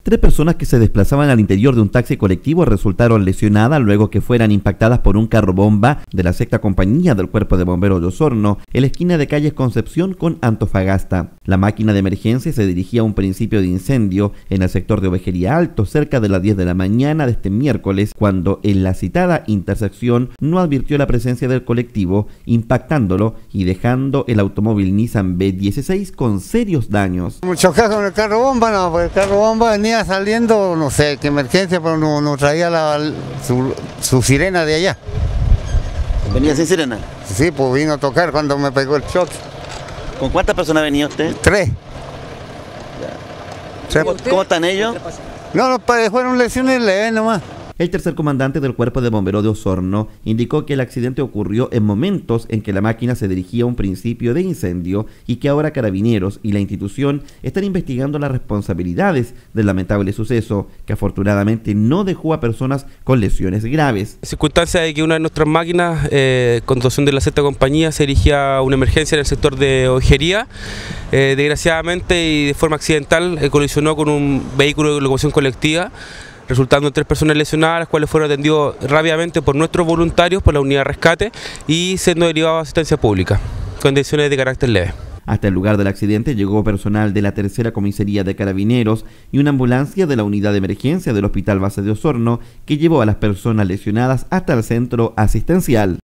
Tres personas que se desplazaban al interior de un taxi colectivo resultaron lesionadas luego que fueran impactadas por un carro bomba de la sexta compañía del Cuerpo de Bomberos de Osorno en la esquina de calles Concepción con Antofagasta. La máquina de emergencia se dirigía a un principio de incendio en el sector de Ovejería Alto cerca de las 10 de la mañana de este miércoles, cuando en la citada intersección no advirtió la presencia del colectivo, impactándolo y dejando el automóvil Nissan B16 con serios daños. Chocar con el carro bomba, no, porque el carro bomba venía saliendo, no sé qué emergencia, pero no traía su sirena de allá. ¿Venía sin sirena? Sí, pues vino a tocar cuando me pegó el choque. ¿Con cuántas personas venía usted? Tres. ¿Cómo están ellos? No, fueron lesiones leves nomás. El tercer comandante del Cuerpo de Bomberos de Osorno indicó que el accidente ocurrió en momentos en que la máquina se dirigía a un principio de incendio y que ahora Carabineros y la institución están investigando las responsabilidades del lamentable suceso, que afortunadamente no dejó a personas con lesiones graves. Circunstancia de que una de nuestras máquinas, conducción de la sexta compañía, se dirigía a una emergencia en el sector de Ovejería. Desgraciadamente y de forma accidental colisionó con un vehículo de locomoción colectiva, resultando en 3 personas lesionadas, las cuales fueron atendidos rápidamente por nuestros voluntarios, por la unidad de rescate y siendo derivados a asistencia pública, condiciones de carácter leve. Hasta el lugar del accidente llegó personal de la tercera comisaría de Carabineros y una ambulancia de la unidad de emergencia del Hospital Base de Osorno que llevó a las personas lesionadas hasta el centro asistencial.